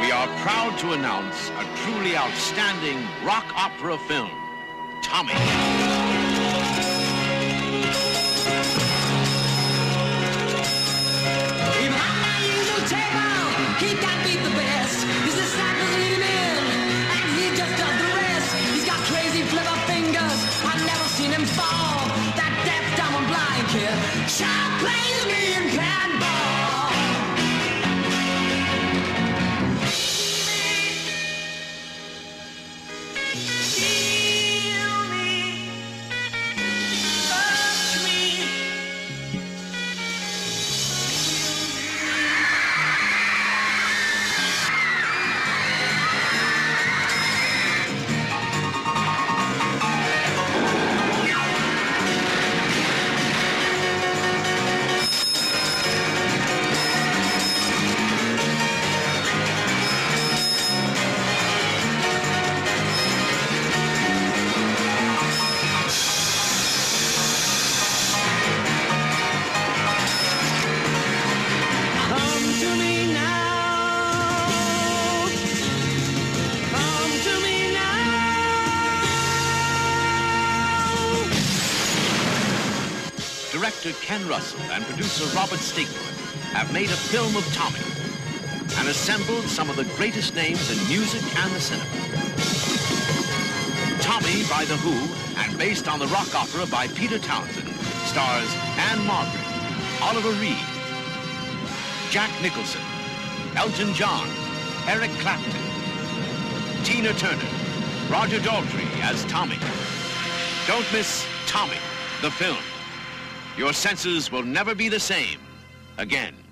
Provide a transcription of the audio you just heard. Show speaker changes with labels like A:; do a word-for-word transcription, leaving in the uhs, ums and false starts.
A: We are proud to announce a truly outstanding rock opera film, Tommy. Director Ken Russell and producer Robert Stigler have made a film of Tommy and assembled some of the greatest names in music and the cinema. Tommy by The Who and based on the rock opera by Peter Townsend stars Anne Margaret, Oliver Reed, Jack Nicholson, Elton John, Eric Clapton, Tina Turner, Roger Daltrey as Tommy. Don't miss Tommy, the film. Your senses will never be the same again.